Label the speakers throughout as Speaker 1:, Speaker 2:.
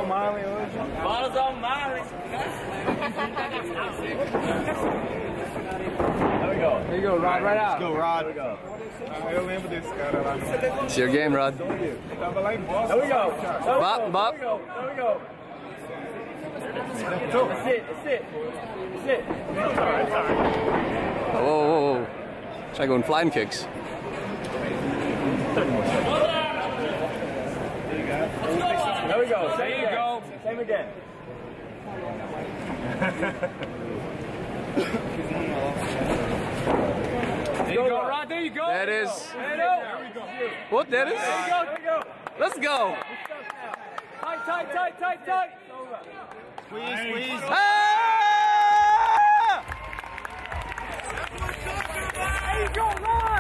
Speaker 1: Miley hoje.
Speaker 2: Bottles on Miley. There we go.
Speaker 1: There you go, Rod, right out.
Speaker 3: Let's go, Rod.
Speaker 1: There we go.
Speaker 3: Eu lembro desse cara lá.
Speaker 4: It's your game, Rod.
Speaker 3: Tava lá em Boston.
Speaker 2: There we go.
Speaker 4: Bop, bop.
Speaker 2: There we go. There we go. That's it. That's it. That's it.
Speaker 4: Whoa, whoa, whoa. Try going flying kicks.
Speaker 2: There we go. There you go. Same again. There you go, Rod. There you go.
Speaker 4: That is.
Speaker 2: There you go.
Speaker 4: What? That is?
Speaker 2: There you go. There you go.
Speaker 4: Let's go.
Speaker 2: Tight, tight, tight, tight, tight.
Speaker 3: Squeeze, squeeze.
Speaker 4: Ah!
Speaker 2: There you go, Rod.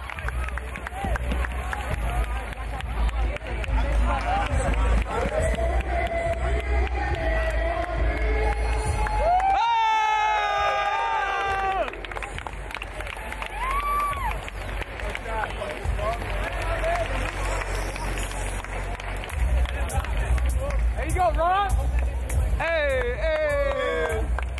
Speaker 2: There you go, Ron.
Speaker 4: Hey, hey.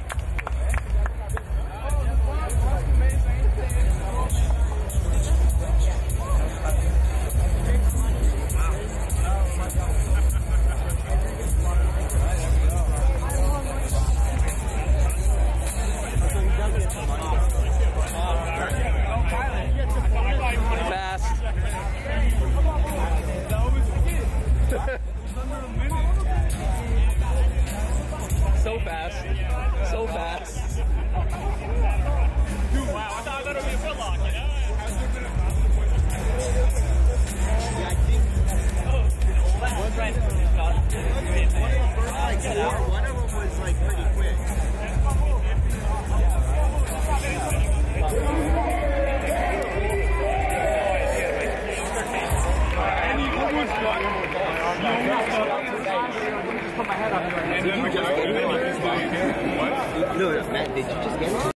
Speaker 4: Fast. So fast. So fast.
Speaker 2: Dude, wow, I thought it would be a foot lock, you know?
Speaker 3: One of them was like pretty quick.
Speaker 1: And he almost got him. Put my head up.
Speaker 3: No, Matt, did you just get it?